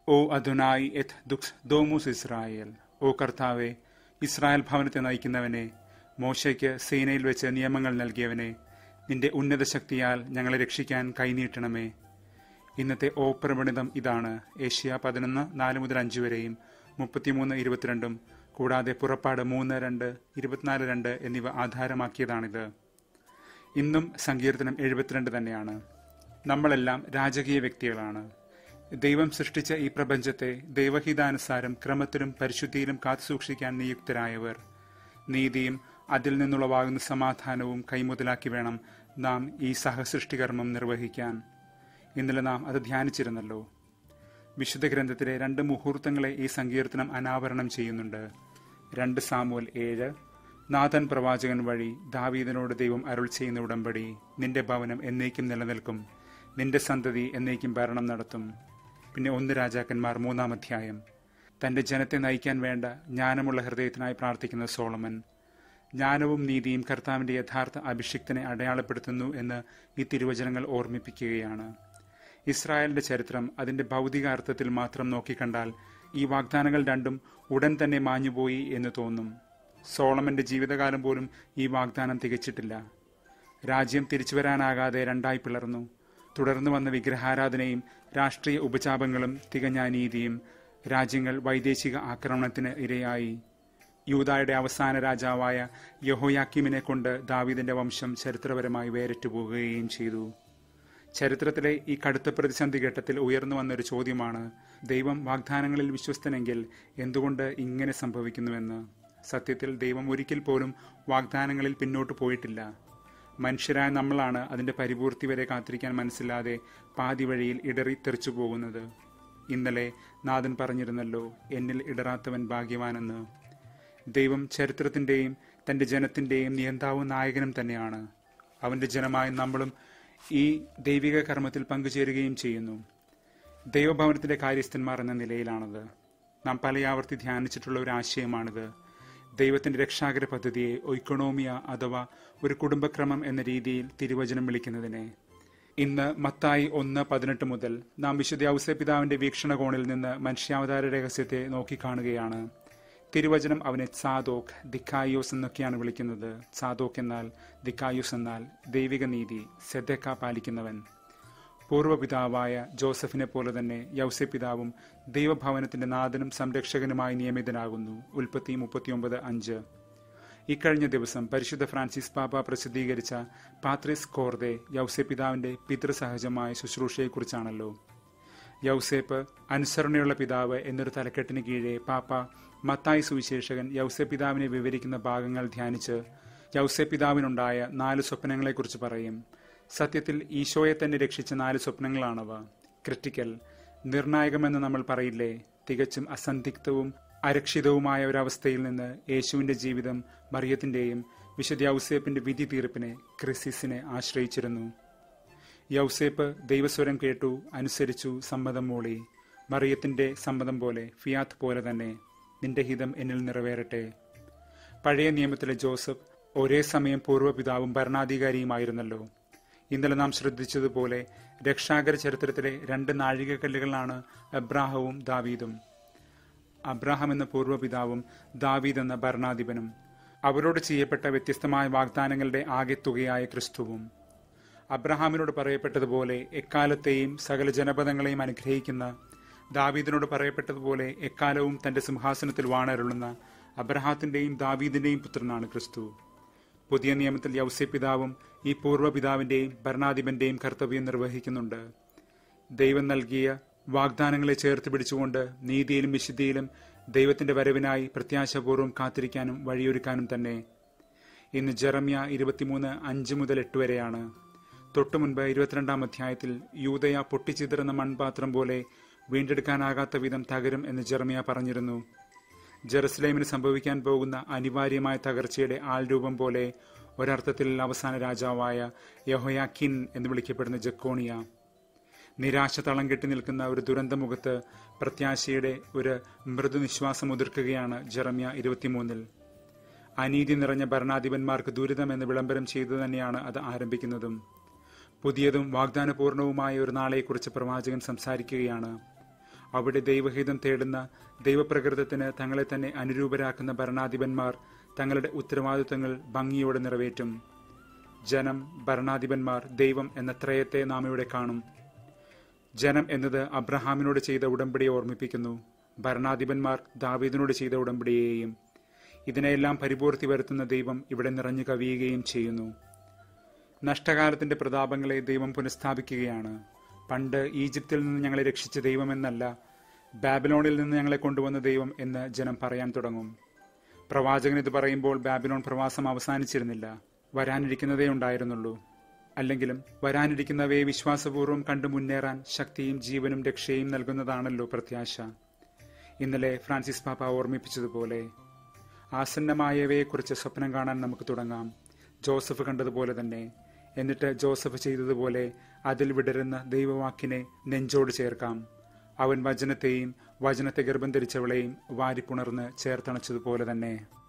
ഓ അദുനായി എത് ദുഖ് ദോമുസ് ഇസ്രായേൽ. ഓ കർത്താവെ, ഇസ്രായേൽ ഭവനത്തെ നയിക്കുന്നവനെ, മോശയ്ക്ക് സീനയിൽ വെച്ച് നിയമങ്ങൾ നൽകിയവനെ, നിന്റെ ഉന്നത ശക്തിയാൽ ഞങ്ങളെ രക്ഷിക്കാൻ കൈനീട്ടണമേ. ഇന്നത്തെ ഓ പ്രവണിതം ഇതാണ്. ഏഷ്യ 11:4-5 വരെയും 33:22 കൂടാതെ പുറപ്പാട് 3:2, 24:2 എന്നിവ ആധാരമാക്കിയതാണിത്. ഇന്നും സങ്കീർത്തനം 72 തന്നെയാണ്. നമ്മളെല്ലാം രാജകീയ വ്യക്തികളാണ്. ദൈവം സൃഷ്ടിച്ച ഈ പ്രപഞ്ചത്തെ ദൈവഹിതാനുസാരം ക്രമത്തിലും പരിശുദ്ധിയിലും കാത്തുസൂക്ഷിക്കാൻ നിയുക്തരായവർ. നീതിയും അതിൽ നിന്നുളവാകുന്ന സമാധാനവും കൈമുതലാക്കി വേണം നാം ഈ സഹസൃഷ്ടികർമ്മം നിർവഹിക്കാൻ. ഇന്നലെ നാം അത് ധ്യാനിച്ചിരുന്നല്ലോ. വിശുദ്ധ ഗ്രന്ഥത്തിലെ 2 മുഹൂർത്തങ്ങളെ ഈ സങ്കീർത്തനം അനാവരണം ചെയ്യുന്നുണ്ട്. 2 സാമുവേൽ 7, നാഥൻ പ്രവാചകൻ വഴി ദാവീദിനോട് ദൈവം അരുൾ ചെയ്യുന്ന ഉടമ്പടി, നിന്റെ ഭവനം എന്നേക്കും നിലനിൽക്കും, നിന്റെ സന്തതി എന്നേക്കും ഭരണം നടത്തും. പിന്നെ 1 രാജാക്കന്മാർ 3-ാം അധ്യായം. തന്റെ ജനത്തെ നയിക്കാൻ വേണ്ട ജ്ഞാനമുള്ള ഹൃദയത്തിനായി പ്രാർത്ഥിക്കുന്ന സോളമൻ. ജ്ഞാനവും നീതിയും കർത്താവിന്റെ യഥാർത്ഥ അഭിഷിക്തനെ അടയാളപ്പെടുത്തുന്നു എന്ന് ഈ തിരുവചനങ്ങൾ ഓർമ്മിപ്പിക്കുകയാണ്. ഇസ്രായേലിന്റെ ചരിത്രം അതിന്റെ ഭൗതികാർത്ഥത്തിൽ മാത്രം നോക്കിക്കണ്ടാൽ ഈ വാഗ്ദാനങ്ങൾ രണ്ടും ഉടൻ തന്നെ മാഞ്ഞുപോയി എന്ന് തോന്നും. സോളമന്റെ ജീവിതകാലം പോലും ഈ വാഗ്ദാനം തികച്ചിട്ടില്ല. രാജ്യം തിരിച്ചുവരാനാകാതെ 2ആയി പിളർന്നു. തുടർന്നു വന്ന വിഗ്രഹാരാധനയും രാഷ്ട്രീയ ഉപചാപങ്ങളും തികഞ്ഞ അനീതിയും രാജ്യങ്ങൾ വൈദേശിക ആക്രമണത്തിന് ഇരയായി. യൂദായുടെ അവസാന രാജാവായ യഹോയാക്കീമിനെ കൊണ്ട് ദാവീദിന്റെ വംശം ചരിത്രപരമായി വേരറ്റുപോകുകയും ചെയ്തു. ചരിത്രത്തിലെ ഈ കടുത്ത പ്രതിസന്ധി ഘട്ടത്തിൽ ഉയർന്നു വന്നൊരു ചോദ്യമാണ്, ദൈവം വാഗ്ദാനങ്ങളിൽ വിശ്വസ്തനെങ്കിൽ എന്തുകൊണ്ട് ഇങ്ങനെ സംഭവിക്കുന്നുവെന്ന്. സത്യത്തിൽ ദൈവം ഒരിക്കൽ പോലും വാഗ്ദാനങ്ങളിൽ പിന്നോട്ട് പോയിട്ടില്ല. മനുഷ്യരായ നമ്മളാണ് അതിന്റെ പരിപൂർത്തി വരെ കാത്തിരിക്കാൻ മനസ്സില്ലാതെ പാതി വഴിയിൽ ഇടറി തെറിച്ചു പോകുന്നത്. ഇന്നലെ നാഥൻ പറഞ്ഞിരുന്നല്ലോ, എന്നിൽ ഇടറാത്തവൻ ഭാഗ്യവാനെന്ന്. ദൈവം ചരിത്രത്തിന്റെയും തന്റെ ജനത്തിന്റെയും നിയന്താവും നായകനും തന്നെയാണ്. അവന്റെ ജനമായ നമ്മളും ഈ ദൈവിക കർമ്മത്തിൽ പങ്കുചേരുകയും ചെയ്യുന്നു. ദൈവഭവനത്തിന്റെ കാര്യസ്ഥന്മാർ എന്ന നിലയിലാണത്. നാം പലയാവർത്തി ധ്യാനിച്ചിട്ടുള്ള ഒരു ആശയമാണിത്. ദൈവത്തിന്റെ രക്ഷാകര പദ്ധതിയെ ഒയ്ക്കണോമിയ അഥവാ ഒരു കുടുംബക്രമം എന്ന രീതിയിൽ തിരുവചനം വിളിക്കുന്നതിനെ. ഇന്ന് മത്തായി 1:18 മുതൽ നാം വിശുദ്ധ ഔസേപ്പിതാവിന്റെ വീക്ഷണകോണിൽ നിന്ന് മനുഷ്യാവതാര രഹസ്യത്തെ നോക്കിക്കാണുകയാണ്. തിരുവചനം അവനെ സാദോക്, ദിക്കായോസ് എന്നൊക്കെയാണ് വിളിക്കുന്നത്. സാദോക് എന്നാൽ, ദിക്കായോസ് എന്നാൽ ദൈവിക നീതി, സെദക്ക പാലിക്കുന്നവൻ. പൂർവ്വപിതാവായ ജോസഫിനെ പോലെ തന്നെ യൗസേപ്പിതാവും ദൈവഭവനത്തിന്റെ നാഥനും സംരക്ഷകനുമായി നിയമിതനാകുന്നു. ഉൽപ്പത്തി 39:5. ഇക്കഴിഞ്ഞ ദിവസം പരിശുദ്ധ ഫ്രാൻസിസ് പാപ്പ പ്രസിദ്ധീകരിച്ച പാത്രിസ് കോർദെ യൗസേപ്പിതാവിന്റെ പിതൃസഹജമായ ശുശ്രൂഷയെക്കുറിച്ചാണല്ലോ. യൗസേപ്പ് അനുസരണയുള്ള പിതാവ് എന്നൊരു തലക്കെട്ടിന് കീഴെ പാപ്പ മത്തായി സുവിശേഷകൻ യൗസേപ്പിതാവിനെ വിവരിക്കുന്ന ഭാഗങ്ങൾ ധ്യാനിച്ച് യൗസേപ്പിതാവിനുണ്ടായ 4 സ്വപ്നങ്ങളെക്കുറിച്ച് പറയും. സത്യത്തിൽ ഈശോയെ തന്നെ രക്ഷിച്ച 4 സ്വപ്നങ്ങളാണവ. ക്രിട്ടിക്കൽ, നിർണായകമെന്ന് നമ്മൾ പറയില്ലേ, തികച്ചും അസന്ധിഗ്ധവും അരക്ഷിതവുമായ ഒരവസ്ഥയിൽ നിന്ന് യേശുവിന്റെ ജീവിതം മറിയത്തിന്റെയും വിശുദ്ധ യൗസേപ്പിന്റെ വിധി തീർപ്പിനെ, ക്രിസിസിനെ ആശ്രയിച്ചിരുന്നു. യൗസേപ്പ് ദൈവസ്വരം കേട്ടു, അനുസരിച്ചു, സമ്മതം മൂളി. മറിയത്തിന്റെ സമ്മതം പോലെ, ഫിയാത്ത് പോലെ തന്നെ, നിന്റെ ഹിതം എന്നിൽ നിറവേറട്ടെ. പഴയ നിയമത്തിലെ ജോസഫ് ഒരേ സമയം പൂർവ്വപിതാവും ഭരണാധികാരിയുമായിരുന്നല്ലോ. ഇന്നലെ നാം ശ്രദ്ധിച്ചതുപോലെ രക്ഷാകര ചരിത്രത്തിലെ 2 നാഴികക്കല്ലുകളാണ് അബ്രാഹവും ദാവീദും. അബ്രാഹാം എന്ന പൂർവ്വപിതാവും ദാവീദ് എന്ന ഭരണാധിപനും. അവരോട് ചെയ്യപ്പെട്ട വ്യത്യസ്തമായ വാഗ്ദാനങ്ങളുടെ ആകെത്തുകയായ ക്രിസ്തുവും. അബ്രഹാമിനോട് പറയപ്പെട്ടതുപോലെ എക്കാലത്തെയും സകല ജനപദങ്ങളെയും അനുഗ്രഹിക്കുന്ന, ദാവീദിനോട് പറയപ്പെട്ടതുപോലെ എക്കാലവും തന്റെ സിംഹാസനത്തിൽ വാണരുളുന്ന അബ്രഹാത്തിന്റെയും ദാവീദിന്റെയും പുത്രനാണ് ക്രിസ്തു. പുതിയ നിയമത്തിൽ യൗസേപ്പിതാവും ഈ പൂർവ്വപിതാവിന്റെയും ഭരണാധിപന്റെയും കർത്തവ്യം നിർവഹിക്കുന്നുണ്ട്. ദൈവം നൽകിയ വാഗ്ദാനങ്ങളെ ചേർത്ത് പിടിച്ചുകൊണ്ട് നീതിയിലും വിശുദ്ധിയിലും ദൈവത്തിന്റെ വരവിനായി പ്രത്യാശപൂർവ്വം കാത്തിരിക്കാനും വഴിയൊരുക്കാനും തന്നെ. ഇന്ന് ജെറമ്യ 23:5-8 വരെയാണ്. തൊട്ടുമുൻപ് 22-ാം അധ്യായത്തിൽ യൂദയ പൊട്ടിച്ചിതറുന്ന മൺപാത്രം പോലെ വീണ്ടെടുക്കാനാകാത്ത വിധം തകരും എന്ന് ജെറമ്യ പറഞ്ഞിരുന്നു. ജെറുസലേമിന് സംഭവിക്കാൻ പോകുന്ന അനിവാര്യമായ തകർച്ചയുടെ ആൾരൂപം പോലെ ഒരർത്ഥത്തിൽ അവസാന രാജാവായ യഹോയാക്കിൻ എന്ന് വിളിക്കപ്പെടുന്ന ജക്കോണിയ. നിരാശ തളം കെട്ടി നിൽക്കുന്ന ഒരു ദുരന്തമുഖത്ത് പ്രത്യാശയുടെ ഒരു മൃദുനിശ്വാസം ഉതിർക്കുകയാണ് ജെറമ്യ 23-ൽ. അനീതി നിറഞ്ഞ ഭരണാധിപന്മാർക്ക് ദുരിതം എന്ന് വിളംബരം ചെയ്തു തന്നെയാണ് അത് ആരംഭിക്കുന്നതും. പുതിയതും വാഗ്ദാനപൂർണവുമായ ഒരു നാളെക്കുറിച്ച് പ്രവാചകൻ സംസാരിക്കുകയാണ്. അവിടെ ദൈവഹിതം തേടുന്ന, ദൈവപ്രകൃതത്തിന് തങ്ങളെ തന്നെ അനുരൂപരാക്കുന്ന ഭരണാധിപന്മാർ തങ്ങളുടെ ഉത്തരവാദിത്വങ്ങൾ ഭംഗിയോടെ നിറവേറ്റും. ജനം, ഭരണാധിപന്മാർ, ദൈവം എന്ന ത്രയത്തെ നാം ഇവിടെ കാണും. ജനം എന്നത് അബ്രഹാമിനോട് ചെയ്ത ഉടമ്പടിയെ ഓർമ്മിപ്പിക്കുന്നു. ഭരണാധിപന്മാർ ദാവീദിനോട് ചെയ്ത ഉടമ്പടിയെയും. ഇതിനെല്ലാം പരിപൂർത്തി വരുത്തുന്ന ദൈവം ഇവിടെ നിറഞ്ഞു കവിയുകയും ചെയ്യുന്നു. നഷ്ടകാലത്തിന്റെ പ്രതാപങ്ങളെ ദൈവം പുനഃസ്ഥാപിക്കുകയാണ്. പണ്ട് ഈജിപ്തിൽ നിന്ന് ഞങ്ങളെ രക്ഷിച്ച ദൈവമെന്നല്ല, ബാബിലോണിൽ നിന്ന് ഞങ്ങളെ കൊണ്ടുവന്ന ദൈവം എന്ന് ജനം പറയാൻ തുടങ്ങും. പ്രവാചകൻ ഇത് പറയുമ്പോൾ ബാബിലോൺ പ്രവാസം അവസാനിച്ചിരുന്നില്ല, വരാനിരിക്കുന്നതേ ഉണ്ടായിരുന്നുള്ളൂ. അല്ലെങ്കിലും വരാനിരിക്കുന്നവയെ വിശ്വാസപൂർവ്വം കണ്ടു മുന്നേറാൻ ശക്തിയും ജീവനും രക്ഷയും നൽകുന്നതാണല്ലോ പ്രത്യാശ. ഇന്നലെ ഫ്രാൻസിസ് പാപ്പ ഓർമ്മിപ്പിച്ചതുപോലെ ആസന്നമായവയെക്കുറിച്ച് സ്വപ്നം കാണാൻ നമുക്ക് തുടങ്ങാം, ജോസഫ് കണ്ടതുപോലെ തന്നെ. എന്നിട്ട് ജോസഫ് ചെയ്തതുപോലെ അതിൽ വിടരുന്ന ദൈവവാക്കിനെ നെഞ്ചോട് ചേർക്കാം. അവൻ വചനത്തെയും വചനത്തെ ഗർഭം ധരിച്ചവളെയും വാരിപ്പുണർന്ന് ചേർത്തണച്ചതുപോലെ തന്നെ.